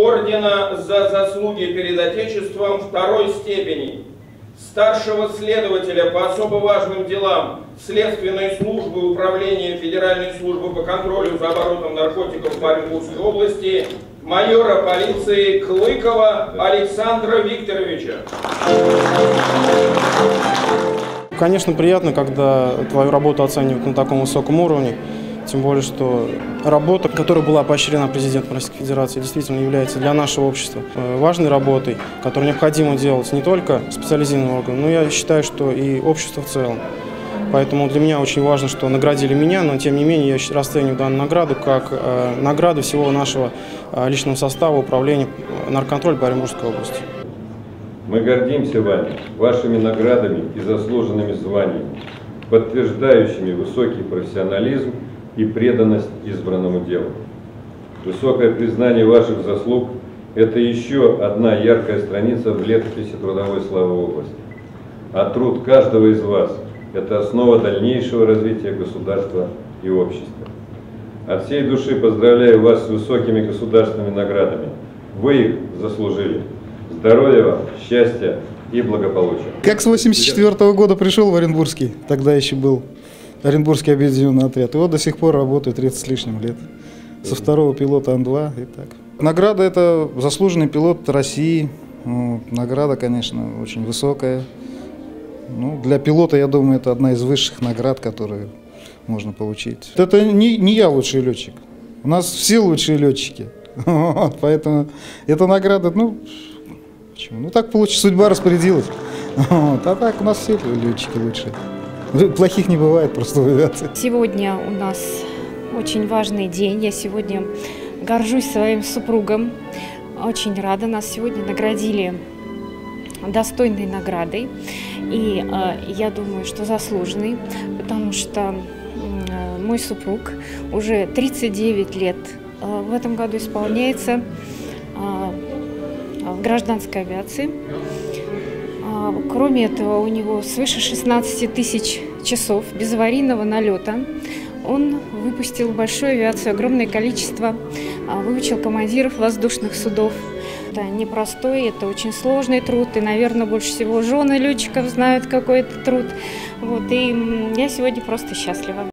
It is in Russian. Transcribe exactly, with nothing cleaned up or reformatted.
ордена за заслуги перед Отечеством второй степени, старшего следователя по особо важным делам Следственной службы Управления Федеральной службы по контролю за оборотом наркотиков по Оренбургской области, майора полиции Клыкова Александра Викторовича. Конечно, приятно, когда твою работу оценивают на таком высоком уровне. Тем более, что работа, которая была поощрена президентом Российской Федерации, действительно является для нашего общества важной работой, которую необходимо делать не только специализированным органам, но я считаю, что и обществу в целом. Поэтому для меня очень важно, что наградили меня, но тем не менее я расцениваю данную награду как э, награду всего нашего э, личного состава управления наркоконтроля по Оренбургской области. Мы гордимся вами, вашими наградами и заслуженными званиями, подтверждающими высокий профессионализм и преданность избранному делу. Высокое признание ваших заслуг – это еще одна яркая страница в летописи трудовой славы области. А труд каждого из вас – это основа дальнейшего развития государства и общества. От всей души поздравляю вас с высокими государственными наградами. Вы их заслужили. Здоровья вам, счастья и благополучия. Как с восемьдесят четвёртого года пришел в Оренбургский, тогда еще был Оренбургский объединенный отряд. И вот до сих пор работаю тридцать с лишним лет. Со второго пилота Ан два и так. Награда – это заслуженный пилот России. Ну, награда, конечно, очень высокая. Ну, для пилота, я думаю, это одна из высших наград, которые можно получить. Это не, не я лучший летчик. У нас все лучшие летчики. Вот, поэтому эта награда, ну, почему? Ну так получилось, судьба распорядилась. Вот, а так у нас все летчики лучшие. Плохих не бывает просто в авиации. Сегодня у нас очень важный день. Я сегодня горжусь своим супругом. Очень рада. Нас сегодня наградили достойной наградой. И э, я думаю, что заслуженной, потому что э, мой супруг уже тридцать девять лет э, в этом году исполняется э, в гражданской авиации. Кроме этого, у него свыше шестнадцати тысяч часов безаварийного налета. Он выпустил большую авиацию, огромное количество, выучил командиров воздушных судов. Это непростой, это очень сложный труд, и, наверное, больше всего жены летчиков знают, какой это труд. Вот, и я сегодня просто счастлива.